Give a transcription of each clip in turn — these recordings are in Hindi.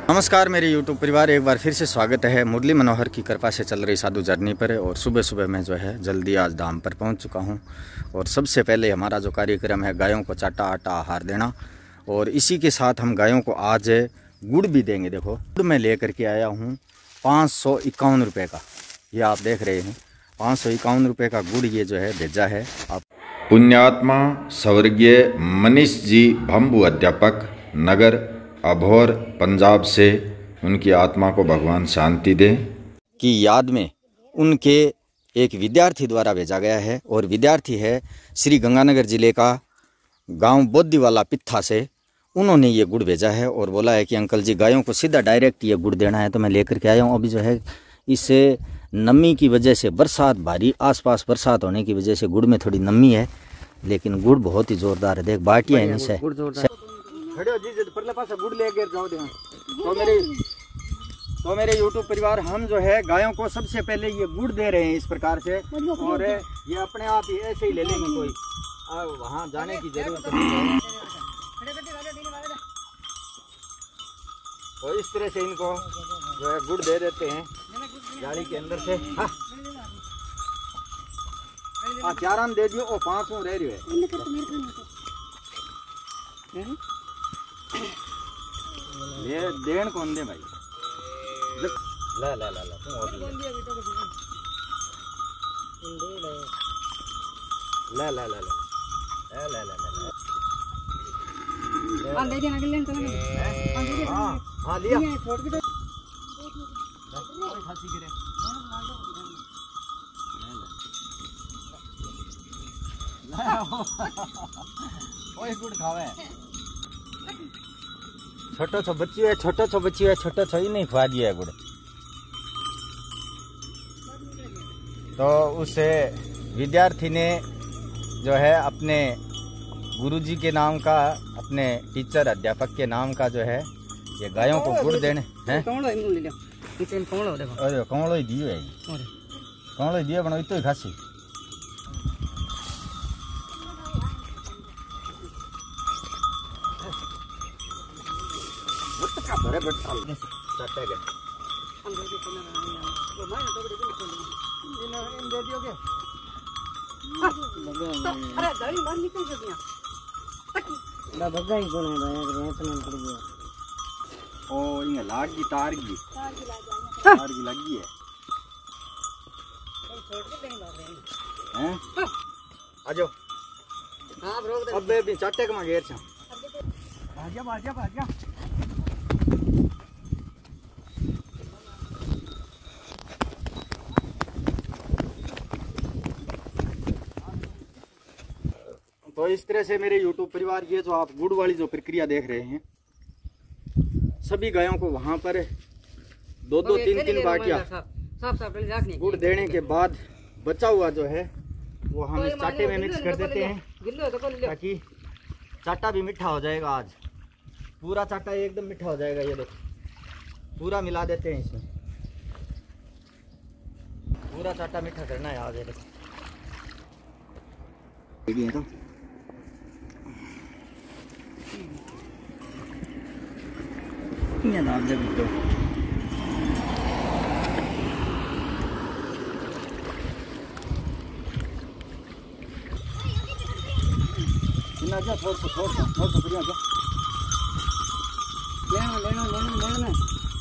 नमस्कार मेरे YouTube परिवार, एक बार फिर से स्वागत है। मुरली मनोहर की कृपा से चल रही साधु जर्नी पर। और सुबह सुबह मैं जो है जल्दी आज धाम पर पहुंच चुका हूं। और सबसे पहले हमारा जो कार्यक्रम है गायों को चाटा आटा आहार देना, और इसी के साथ हम गायों को आज गुड़ भी देंगे। देखो गुड़ मैं लेकर के आया हूँ 551 रुपये का। ये आप देख रहे हैं 551 रुपये का गुड़ ये जो है भेजा है। आप पुण्यात्मा स्वर्गीय मनीष जी भंबू अध्यापक नगर अभोर पंजाब से, उनकी आत्मा को भगवान शांति दे की याद में उनके एक विद्यार्थी द्वारा भेजा गया है। और विद्यार्थी है श्री गंगानगर जिले का गांव बोद्दीवाला पित्था से। उन्होंने ये गुड़ भेजा है और बोला है कि अंकल जी गायों को सीधा डायरेक्ट ये गुड़ देना है, तो मैं लेकर के आया हूँ। अभी जो है इससे नमी की वजह से, बरसात भारी आसपास बरसात होने की वजह से गुड़ में थोड़ी नमी है, लेकिन गुड़ बहुत ही जोरदार है। देख बाटियाँ हैं इनसे गुड़ लेकर जाओ। तो मेरे YouTube परिवार, हम जो है गायों को सबसे पहले ये गुड़ दे रहे हैं इस प्रकार से। और ये अपने आप ही ऐसे ही ले लेंगे, कोई वहाँ जाने की जरूरत नहीं है। तो इस तरह से इनको जो है गुड़ दे देते हैं जाली के अंदर से। हाँ चारान दे दियो। ओ 5 रह रही है ये देन कौन दे भाई। ला ला ला ला तुम और ला ला ला ला ला ला ला हाँ दे देना के लेन चला गया। हाँ लिया छोड़ के खासी करे ओए गुड़ खावे। छोटो छो बच्ची है, छोटो छो बच्ची है, छोटो छो ही नहीं खवा दिया गुड़। तो उस विद्यार्थी ने जो है अपने गुरुजी के नाम का, अपने टीचर अध्यापक के नाम का जो है ये गायों को गुड़ देने हैं। अरे कौन ही दियो है, कौन ही दियो बनो तो ही खासी। ओ ये लाग की तार की लगी है। हैं आ जाओ। हां ब्रो अब भी चाटे के मांगे छ भाजा। तो इस तरह से मेरे YouTube परिवार, ये जो आप गुड़ वाली जो प्रक्रिया देख रहे हैं, सभी गायों को वहां पर 2-2 3-3 बाटियां गुड़ देने के बाद बचा हुआ जो है वो हम इस चाटे में मिक्स कर देते हैं, ताकि चाटा भी मीठा हो जाएगा। आज पूरा चाटा एकदम मीठा हो जाएगा। ये देखो पूरा मिला देते हैं इसमें, पूरा चाटा मीठा करना है आज। ये देखो तो दाब दे बिट्टो। इतना जा छोड़ बढ़िया जा लेना।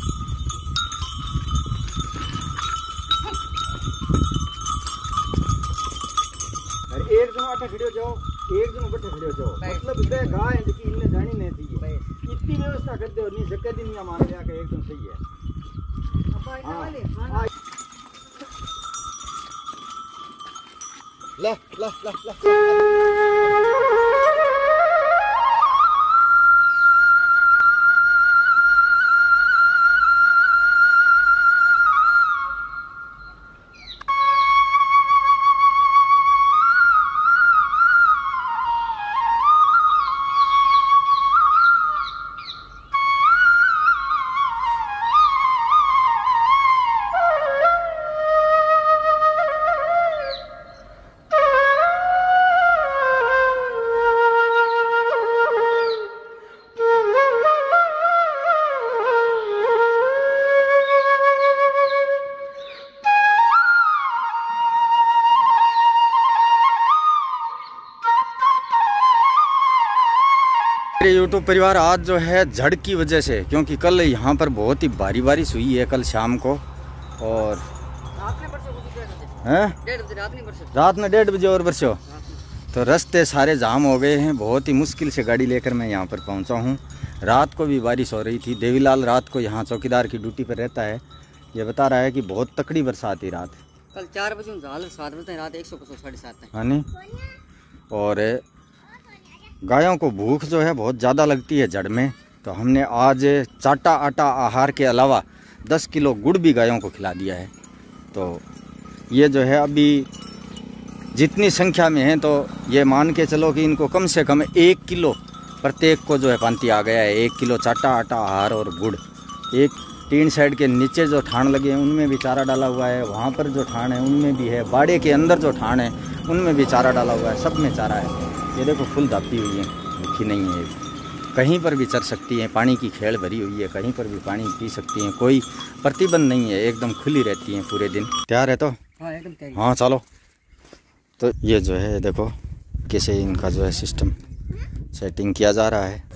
एक जनो आटा खड़ियो जाओ, एक जनो बट्टे खड़ियो जाओ। मतलब बे गाय है कि इनने जानी नहीं थी। इतनी व्यवस्था करते हो नहीं जगह दिन या मान लिया कि एकदम सही है। ला ला ला ला यूट्यूब परिवार, आज जो है झड़ की वजह से, क्योंकि कल यहाँ पर बहुत ही भारी बारिश हुई है कल शाम को, और रात में 1:30 बजे और बरसो, तो रास्ते सारे जाम हो गए हैं। बहुत ही मुश्किल से गाड़ी लेकर मैं यहाँ पर पहुँचा हूँ। रात को भी बारिश हो रही थी। देवीलाल रात को यहाँ चौकीदार की ड्यूटी पर रहता है, ये बता रहा है कि बहुत तकड़ी बरसात थी रात। कल 4 बजे 7 बजे रात 100 हाँ नहीं, और गायों को भूख जो है बहुत ज़्यादा लगती है जड़ में, तो हमने आज चाटा आटा आहार के अलावा 10 किलो गुड़ भी गायों को खिला दिया है। तो ये जो है अभी जितनी संख्या में है, तो ये मान के चलो कि इनको कम से कम 1 किलो प्रत्येक को जो है पांति आ गया है। 1 किलो चाटा आटा आहार और गुड़। एक टीन साइड के नीचे जो ठाण लगे हैं उनमें भी चारा डाला हुआ है, वहाँ पर जो ठाण है उनमें भी है, बाड़े के अंदर जो ठाण है उनमें भी चारा डाला हुआ है, सब में चारा है। ये देखो फुल धापी हुई है, भूखी नहीं है, कहीं पर भी चर सकती हैं। पानी की खेल भरी हुई है, कहीं पर भी पानी पी सकती हैं, कोई प्रतिबंध नहीं है, एकदम खुली रहती हैं पूरे दिन। तैयार है तो हाँ चलो। तो ये जो है देखो कैसे इनका जो है सिस्टम सेटिंग किया जा रहा है।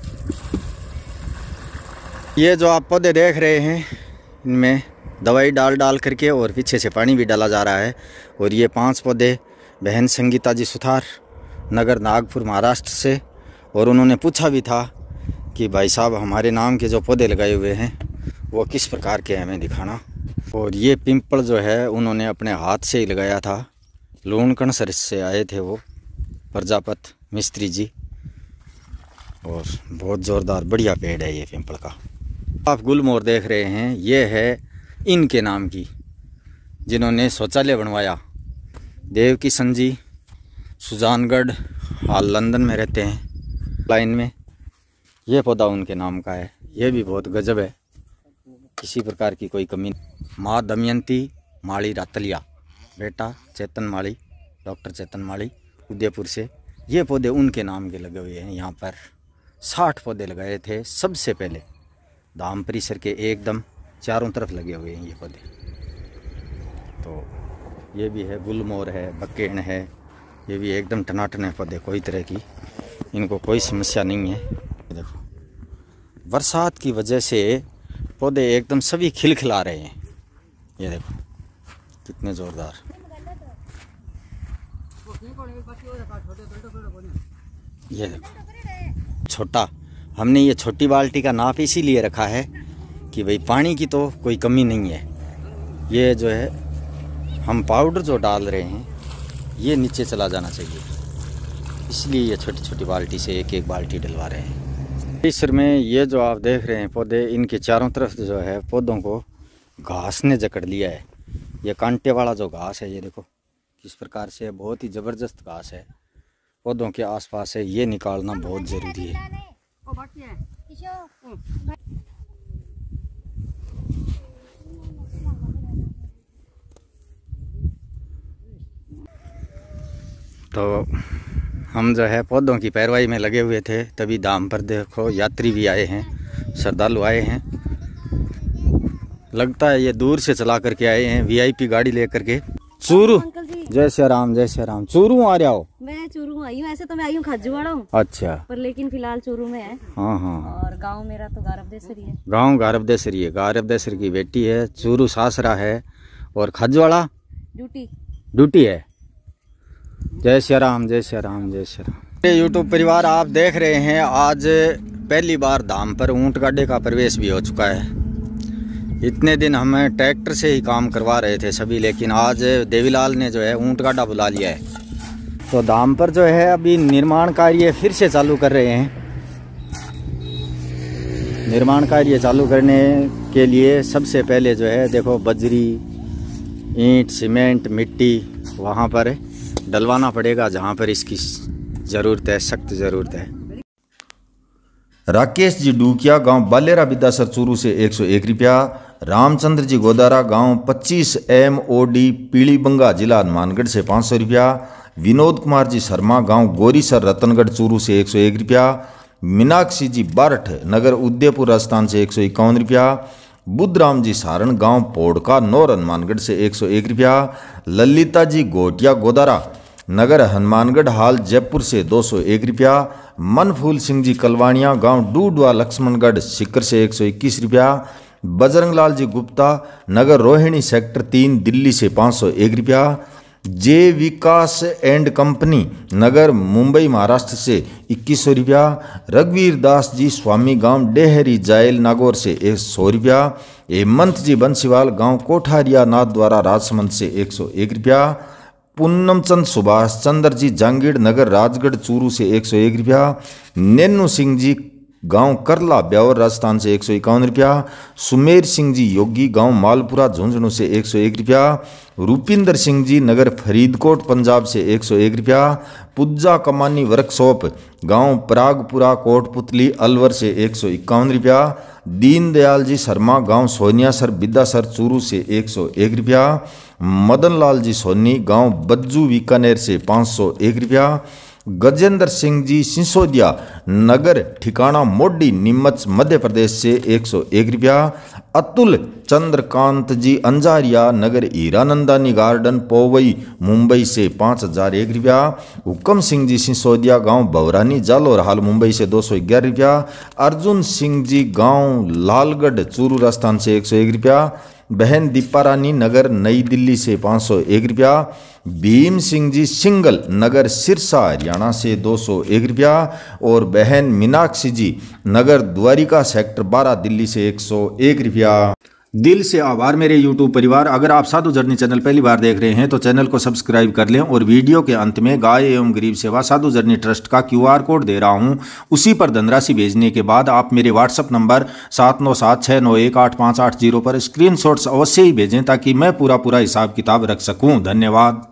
ये जो आप पौधे देख रहे हैं इनमें दवाई डाल करके और पीछे से पानी भी डाला जा रहा है। और ये 5 पौधे बहन संगीता जी सुथार, नगर नागपुर महाराष्ट्र से, और उन्होंने पूछा भी था कि भाई साहब हमारे नाम के जो पौधे लगाए हुए हैं वो किस प्रकार के हमें दिखाना। और ये पिंपल जो है उन्होंने अपने हाथ से ही लगाया था, लूणकण सर से आए थे वो प्रजापत मिस्त्री जी, और बहुत ज़ोरदार बढ़िया पेड़ है ये पिंपल का। आप गुलमोहर देख रहे हैं, ये है इनके नाम की, जिन्होंने शौचालय बनवाया। देव किशन जी सुजानगढ़, हाल लंदन में रहते हैं लाइन में। ये पौधा उनके नाम का है, ये भी बहुत गजब है, किसी प्रकार की कोई कमी नहीं। माँ दमयंती माली रातलिया, बेटा चेतन माली, डॉक्टर चेतन माली उदयपुर से। ये पौधे उनके नाम के लगे हुए हैं। यहाँ पर 60 पौधे लगाए थे सबसे पहले, धाम परिसर के एकदम चारों तरफ लगे हुए हैं ये पौधे। तो ये भी है, गुलमोहर है, बकेन है, ये भी एकदम टनाटन है पौधे, कोई तरह की इनको कोई समस्या नहीं है। देखो बरसात की वजह से पौधे एकदम सभी खिलखिला रहे हैं। ये देखो कितने ज़ोरदार। ये देखो छोटा, हमने ये छोटी बाल्टी का नाप इसीलिए रखा है कि भाई पानी की तो कोई कमी नहीं है। ये जो है हम पाउडर जो डाल रहे हैं ये नीचे चला जाना चाहिए, इसलिए ये छोटी छोटी बाल्टी से एक एक बाल्टी डलवा रहे हैं। परिसर में ये जो आप देख रहे हैं पौधे, इनके चारों तरफ जो है पौधों को घास ने जकड़ लिया है। ये कांटे वाला जो घास है ये देखो किस प्रकार से, बहुत ही ज़बरदस्त घास है, पौधों के आसपास है, ये निकालना बहुत ज़रूरी है। तो हम जो है पौधों की पैरवाई में लगे हुए थे, तभी दाम पर देखो यात्री भी आए हैं, श्रद्धालु आए हैं। लगता है ये दूर से चला करके आए हैं, वीआईपी गाड़ी लेकर के। चूरू, जय श्री राम, जय श्री राम। चूरू आ रहा हो? मैं चूरू आई हूँ, ऐसे तो मैं आई हूँ खज्जूवाड़ा हूँ। अच्छा, पर लेकिन फिलहाल चूरू में है। हाँ हाँ। और गांव मेरा तो गारबदेसरी है। गांव गारबदेसरी है, गारबदेसरी की बेटी है। चूरू सासरा है और खज्जूवाड़ा ड्यूटी है। जय श्री राम, जय श्री राम, जय श्री राम। यूट्यूब परिवार, आप देख रहे हैं आज पहली बार धाम पर ऊंट गाड़े का प्रवेश भी हो चुका है। इतने दिन हम ट्रैक्टर से ही काम करवा रहे थे सभी, लेकिन आज देवीलाल ने जो है ऊंट गाड़ा बुला लिया है। तो धाम पर जो है अभी निर्माण कार्य फिर से चालू कर रहे हैं। निर्माण कार्य चालू करने के लिए सबसे पहले जो है देखो बजरी, ईंट, सीमेंट, मिट्टी वहाँ पर डलवाना पड़ेगा जहाँ पर इसकी ज़रूरत है, सख्त ज़रूरत है। राकेश जी डूकिया गांव बालेरा बिदासर चूरू से 101 रुपया। रामचंद्र जी गोदारा गांव 25 MOD पीलीबंगा जिला हनुमानगढ़ से 500 रुपया। विनोद कुमार जी शर्मा गांव गोरीसर रतनगढ़ चूरू से 101 रुपया। मीनाक्षी जी बारठ नगर उदयपुर राजस्थान से 151 रुपया। बुद्धराम जी सारण गांव पोड़का नौर हनुमानगढ़ से 101 रुपया। ललिता जी गोटिया गोदारा नगर हनुमानगढ़ हाल जयपुर से 201 रुपया। मनफूल सिंह जी कलवानिया गांव डूडवा लक्ष्मणगढ़ सीकर से 121 रुपया। बजरंग लाल जी गुप्ता नगर रोहिणी सेक्टर 3 दिल्ली से 501 रुपया। जे विकास एंड कंपनी नगर मुंबई महाराष्ट्र से 2100 रुपया। रघुवीर दास जी स्वामी गांव डेहरी जायल नागौर से 100 रुपया। हेमंत जी बंसीवाल गांव कोठारिया नाथ द्वारा राजसमंद से 101 रुपया। पूनमचंद सुभाष चंद्र जी जांगीड़ नगर राजगढ़ चूरू से 101 रुपया। नेनू सिंह जी गांव करला ब्यावर राजस्थान से 151 रुपया। सुमेर सिंह जी योगी गांव मालपुरा झुंझुनू से 101 रुपया। रूपिंदर सिंह जी नगर फरीदकोट पंजाब से 101 रुपया। पुज्जा कमानी वर्कशॉप गांव परागपुरा कोटपुतली अलवर से 151 रुपया। दीनदयाल जी शर्मा गांव सोनियासर बिद्दासर चूरू से 101 रुपया। मदन लाल जी सोनी गांव बज्जू बीकानेर से 501 रुपया। गजेंद्र सिंह जी सिसोदिया नगर ठिकाना मोडी नीमच मध्य प्रदेश से 101 रुपया। अतुल चंद्रकांत जी अंजारिया नगर हीरानंदानी गार्डन पोवई मुंबई से 5001 रुपया। हुक्म सिंह जी सिसोदिया गांव भवरानी जालोर हाल मुंबई से 211 रुपया। अर्जुन सिंह जी गांव लालगढ़ चूरू राजस्थान से 101 रुपया। बहन दीपा रानी नगर नई दिल्ली से 501 रुपया। भीम सिंह जी सिंगल नगर सिरसा हरियाणा से 201 रुपया। और बहन मीनाक्षी जी नगर द्वारिका सेक्टर 12 दिल्ली से 101 रुपया। दिल से आभार मेरे YouTube परिवार। अगर आप साधु जर्नी चैनल पहली बार देख रहे हैं तो चैनल को सब्सक्राइब कर लें और वीडियो के अंत में गाय एवं गरीब सेवा साधु जर्नी ट्रस्ट का QR कोड दे रहा हूं, उसी पर धनराशि भेजने के बाद आप मेरे WhatsApp नंबर 7976918580 पर स्क्रीनशॉट्स अवश्य ही भेजें ताकि मैं पूरा हिसाब किताब रख सकूं। धन्यवाद।